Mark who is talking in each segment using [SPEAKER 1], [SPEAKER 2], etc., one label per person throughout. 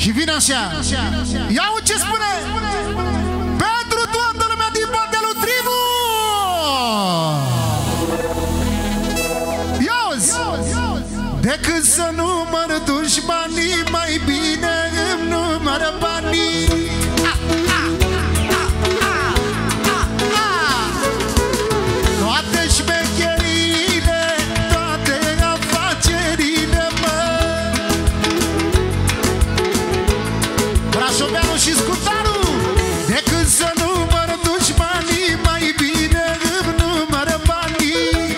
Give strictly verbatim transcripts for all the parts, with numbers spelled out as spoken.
[SPEAKER 1] Și vine așa. Ia-u ce spune. Pentru toată lumea din partea lui Tribu. Ia-uzi. Decât să număr dușmanii, mai bine îmi număr banii. Toate șmecherile, toate afacerile, mă. Brașoveanu și Scutaru. Decât să număr dușmanii, mai bine îmi număr banii.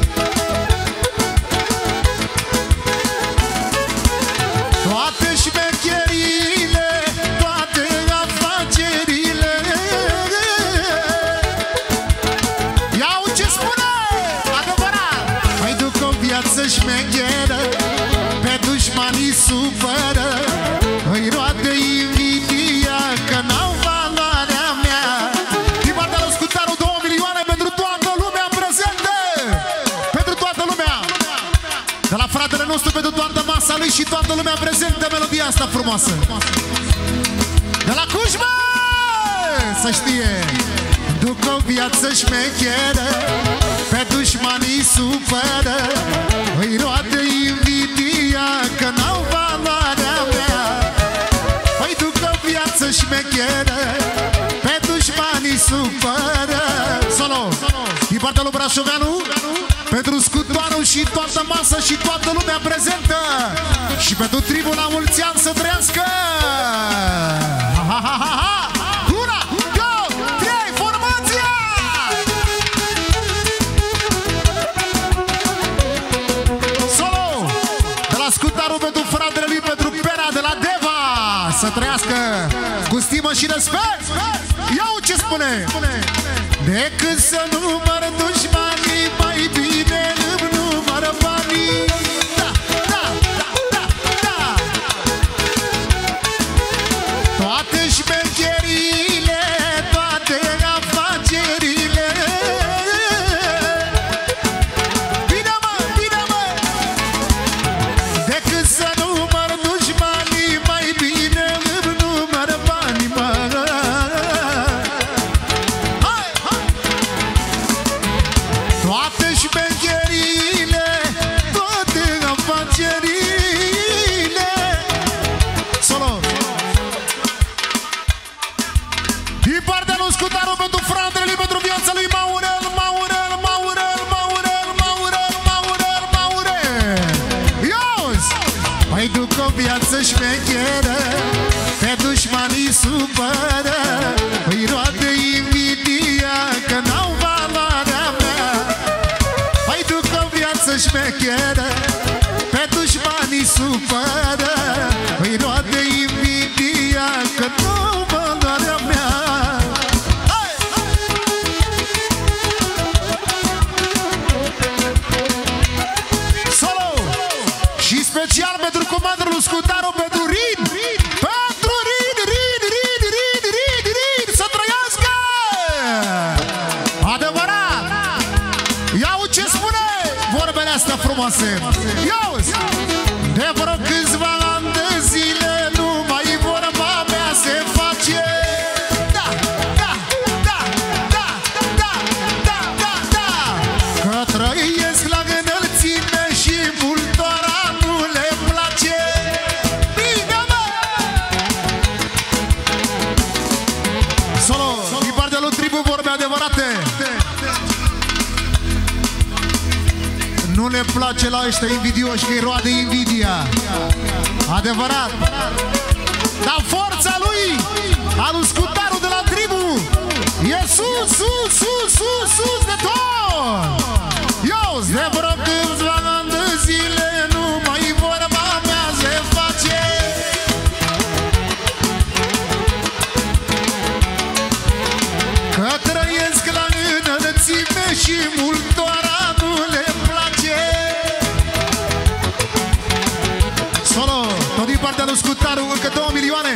[SPEAKER 1] Toate șmecherile, toate afacerile. Iau ce spune, adevărat. Mai duc o viață șmecheră, pe dușmanii supără, îi roade invidia că n-au valoarea mea. Din partea lui Scutaru, două milioane pentru toată lumea prezentă. Pentru toată lumea. De la fratele nostru, pentru toată masa lui și toată lumea prezentă, melodia asta frumoasă. De la Cujma, să știe. Duc o viață șmecheră, pe dușmanii supără, îi roade invidia că n-au valoarea mea. Păi duc o viață șmecheră, pe dușmanii supără. Solo, din partea lui Brașoveanu, pentru Scutoarul și toată masa și toată lumea prezentă. Și pentru Tribu, la mulți ani să trăiască. Ha, ha, ha, ha. Una, două, trei, formația! Solo, de la Scutarul pentru fratele lui, pentru Pera de la Deva. Să trăiască cu stimă și respect. Iau ce spune. Decât să număr dușmanii, mai bine îmi număr banii. Da, da, da, da, da. Toate șmecherile, toate afacerile. Bine mă, bine mă. Decât să număr dușmanii, mai bine îmi număr banii, mă. Toate șmecherile, toate afacerile. Solo. Din partea lui Scutaru, pentru fratele lui, pentru viața lui Maurel, Maurel, Maurel, Maurel, Maurel, Maurel, Maurel. Iauzi! Mai duc o viață șmecheră, pe dușmanii supără, îi roade invidia că n-au valoarea mea. Mai duc o viață șmecheră, pe dușmanii supără, îi roade invidia că n-au valoarea mea. Solo! Și special pentru comandul lui Scutaru, pentru Rin. Pentru Rin, Rin, Rin, Rin, Rin, Rin. Să trăiască! Adevărat! Iau ce spune vorbele astea frumoase. Iauzi! De vreo câțiva ani de zile, numai vorba mea se face. Da, da, da, da, da, da, da, da. Că trăiesc la înălțime și multora nu le place. Bine, mă! Solo, din partea lui Tribu, vorbe adevărate. Nu le place la ăștia invidioși, că-i roade invidia. Adevărat. Dar forța lui, a lui Scutaru de la Tribu, e sus, sus, sus, sus, sus de tot. Iauzi, de vreo câțiva ani de zile, numai vorba mea se face. Că trăiesc la înălțime și multora nu le place. Solo, tot din partea lui Scutaru, încă două milioane.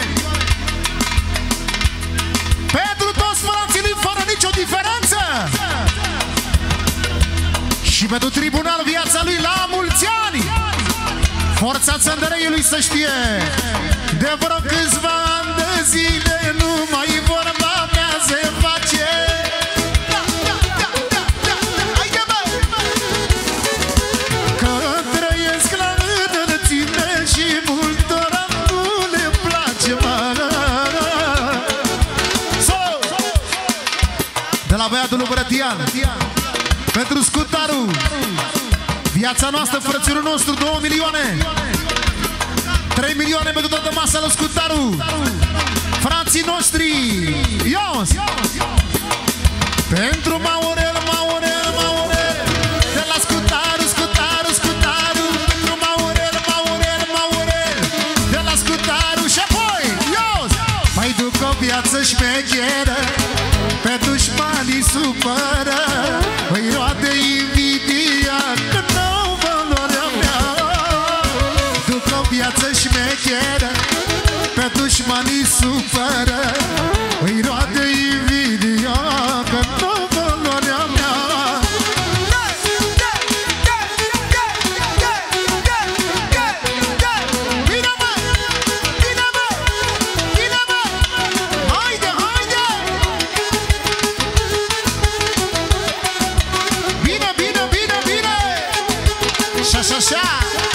[SPEAKER 1] Pentru toți frații lui, fără nicio diferență. Și pentru tribunal, viața lui, la mulți ani. Forța Țăndăreiului, să știe. De vreo câțiva ani de zile numai vorba mea se face. Că trăiesc la înălțime și multora nu le place, mă. De la băiatul lui Brătian, pentru Scutaru, viața noastră, frățiorul nostru, două milioane. Trei milioane pentru toată masa lui Scutaru. Frații noștri, Ios! Pentru Maurel, Maurel, Maurel, de la Scutaru, Scutaru, Scutaru. Pentru Maurel, Maurel, Maurel, de la Scutaru. Și apoi, Ios! Mai duc o viață șmecheră, pe dușmanii supără, îi roade invidia, că n-au valoarea mea. Duc o viață șmecheră, pe dușmanii supără, îi roade invidia, că n-au valoarea mea. Bine, mă! Bine, mă! Bine, mă! Haide, haide! Bine, bine, bine, bine! Și așa, așa!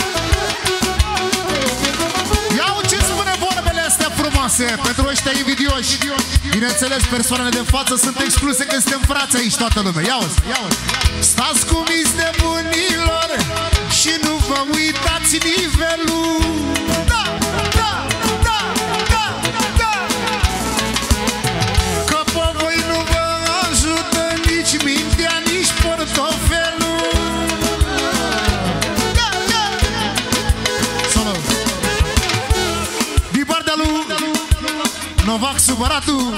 [SPEAKER 1] Iau ce spune vorbele astea frumoase pentru ăștia invidioși. Bineînțeles, persoanele de față sunt excluse, că suntem frați aici, toată lumea. Ia-o-ți, ia-o-ți. Stați cu miți de bunilor și nu vă uitați nivelul. Da, da, da, da, da. Că pe voi nu vă ajută nici mintea, nici portofelul. Da, da. Solo. Din partea lui Novac Supăratu,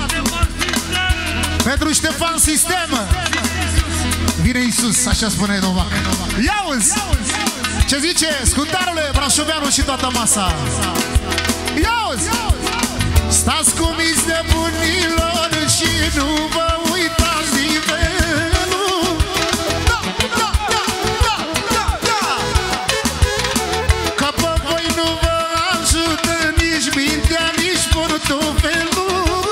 [SPEAKER 1] pentru Ștefan Sistem. Vine Iisus, așa spune Novac. Ia-uzi! Ce zice Scutarule, Brașoveanu și toată masa. Ia-uzi! Stați cu miți de bunilor și nu vă uitați nivelul. Da, da, da, da, da, da. Că pe voi nu vă ajută nici mintea, nici portofelul.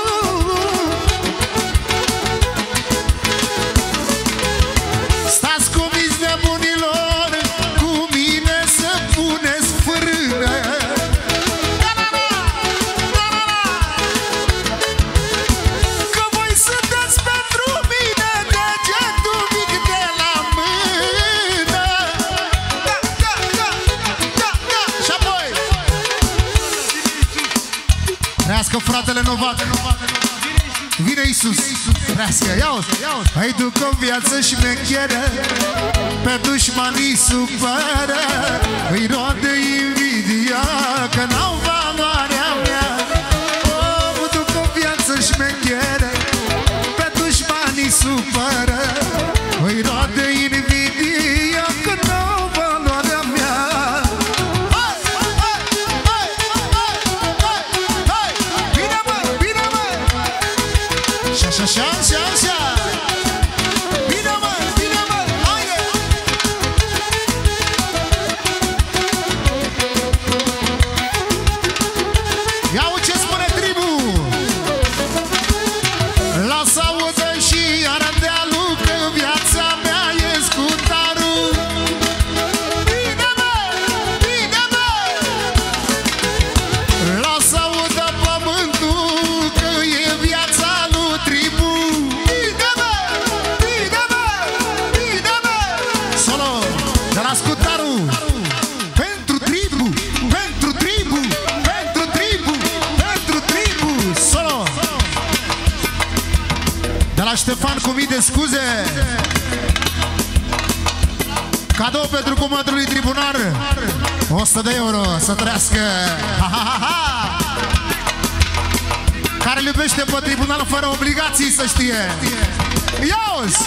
[SPEAKER 1] Stați cu miți de bunilor, cu mine să puneți frână. Că voi sunteți pentru mine degetul mic de la mână. Da, da, da, da, da. Și apoi trească fratele Novac. Vine Iisus, trească, ia-o. Hai duc o viață șmecheră, pe dușmanii supără, îi roade invidia, că n-au valoarea mea. O, duc o viață șmecheră, pe dușmanii supără, îi roade invidia, că n-au valoarea mea. Hai, hai, hai, hai, hai, hai, bine, mă, bine, mă. Și așa, așa, așa, așa. Bine, mă, bine, mă, haide. Ia-o ce spune tribu. Lasă audă și Ardealul, că viața mea e Scutarul. Bine, mă, bine, mă. Lasă audă pământul, că e viața lui tribu. Bine, mă, bine, mă, bine, mă. Solo, de la Scutarul. Pentru tribu, pentru tribu, pentru tribu, pentru tribu. Solo. De la Ștefan cu mii de scuze. Cadou pentru comandului tribunar, o sută de euro, să trăiască. Ha, ha, ha, ha. Care îl iubește pe tribunal fără obligații, să știe. Ia-uzi!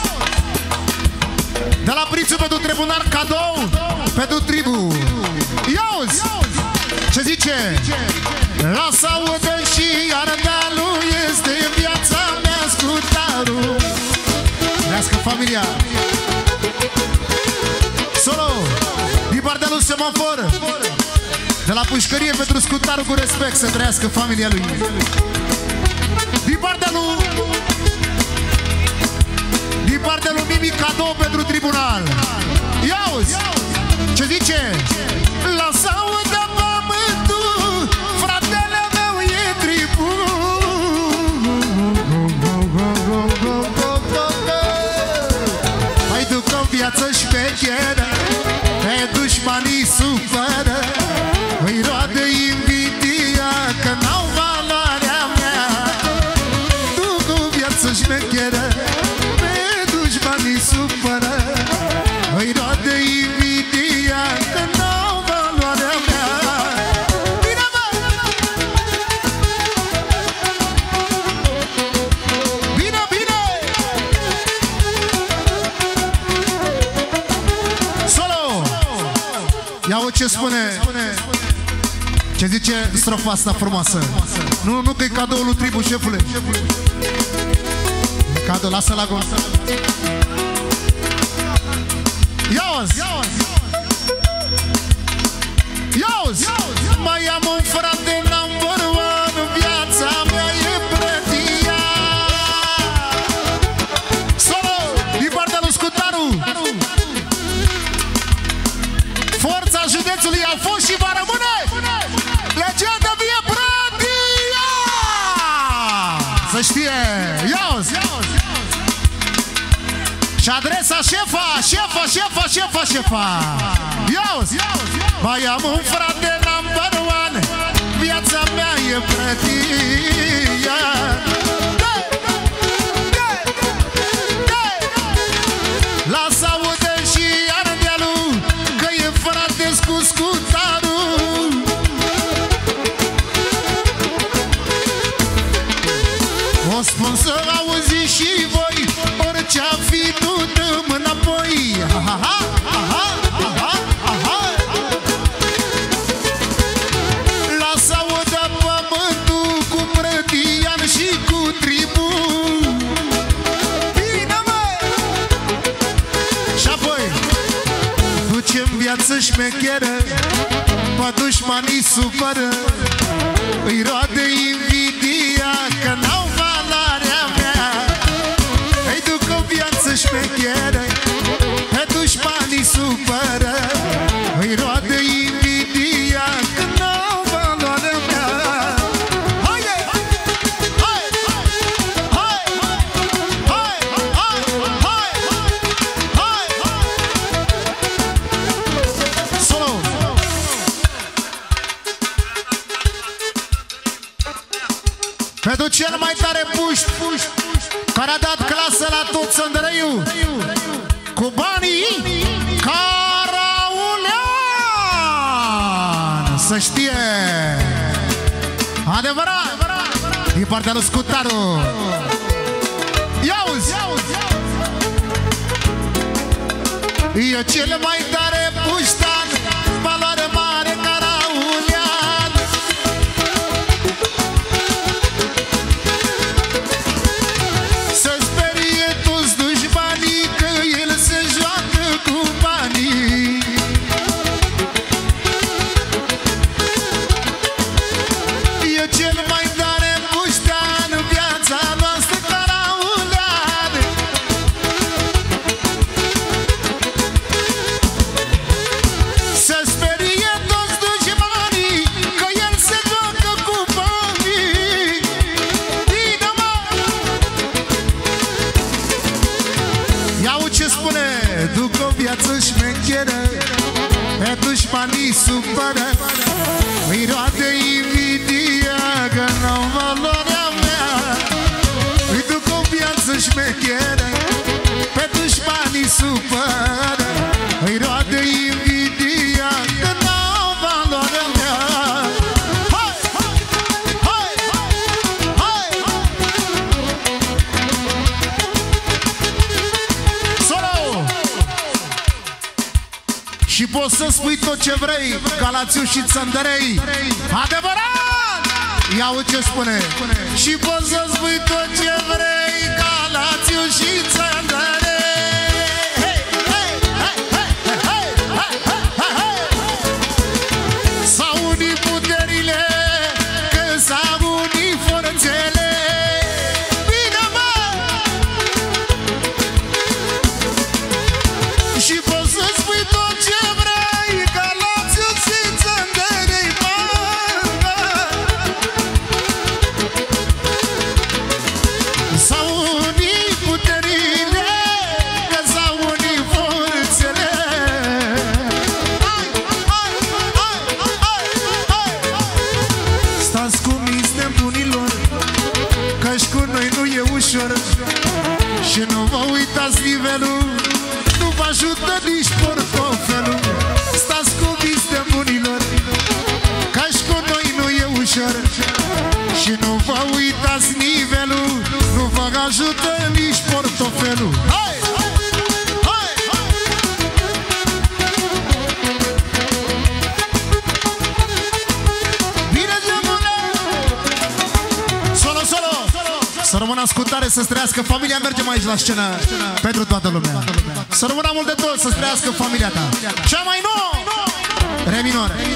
[SPEAKER 1] De la Prițu pentru tribunal, cadou pentru tribu. Ia-uzi! Ce zice? Lasă audă și Ardealul, este viața mea Scutarul. Trească familia. Solo, din partea lui Semafor. De la pușcărie pentru Scutarul cu respect, să trăiască familia lui. Din partea lui Din partea lui Mimi, cadou pentru tribunal. Ia-uzi ce zice? Lasă-o de pământul, fratele meu e tribun. Hai duc o viață șmecheră, pe dușmanii supără, îi roade invidia că n-au valoarea mea. Duc o viață șmecheră, pe dușmanii supără, îi roade invidia că n-au valoarea mea. Bine, bă! Bine, bine! Solo! Ia-o ce spune, ce zice strofa asta frumoasă. Nu, nu că e cadoul lui Tribu, șefule. Cadou, lasă la gol. Ia-o-zi! Ia-o-zi! Mai am un frate number one, viața mea e prătia. Solo! Din partea lui Scutaru. Forța județului a fost și va rămâne legenda vie prătia. Să știe! Ia-o-zi! Și adresa șefa, șefa, șefa, șefa, șefa. Ia-uzi! Mai am un frate number one, viața mea e prătia. Lasă aude și Ardealul că e frate-s cu Scutarul. O spun să auzi și voi, orice-a fi tu dăm înapoi. Aha, aha, aha, aha. Lasă-o de pământul cu Brătian și cu Tribu. Bine, mă! Și apoi ducem viață șmecheră, pe dușmanii supără, îi roade invidia că n-au valoarea mea. Îi duc o viață șmecheră, pe dușmanii supără, îi roade invidia că n-au valoarea mea. Haide! Hai! Hai! Hai! Hai! Hai! Hai! Solo! Pentru cel mai tare puști care a dat clasă la tot Sândărăiu, cu banii Caraulean, să știe! Adevărat! Din partea lui Scutaru. Ia-uzi! E cel mai tare puștan, valoare mare Caraulean. Să sperie toți dușmanii că el se joacă cu banii. E cel mai tare puștan, viața noastră Caraulean. Să sperie toți dușmanii că el se joacă cu banii. Bine, mă! Iau ce spune, duc o viață șmecheră, pe dușmanii supără, îi roade invidia că n-au valoarea mea. Îi duc o viață șmecheră, pe dușmanii supără, îi roade invidia că n-au valoarea mea. Hai! Hai! Hai! Solo! Și poți să spui tot ce vrei, Galațiu și Țăndărei. Adevărat! Ia-o ce spune. Și poți să spui tot ce vrei, Galațiu și Țăndărei. Hey, hey, hey, hey, hey, hey, hey, hey, hey. Sau un ajută nici portofelul. Stați convins de bunilor, ca și cu noi nu e ușor. Și nu vă uitați nivelul, nu vă ajută nici portofelul. Hai! Hai! Bine, gemule! Solo, solo! Să rămână ascultare, să-ți trăiască familia. Mergem aici la scenă pentru toată lumea. Să rămână mult de tot, să-ți trăiască familia ta. Cea mai nouă! Re minore.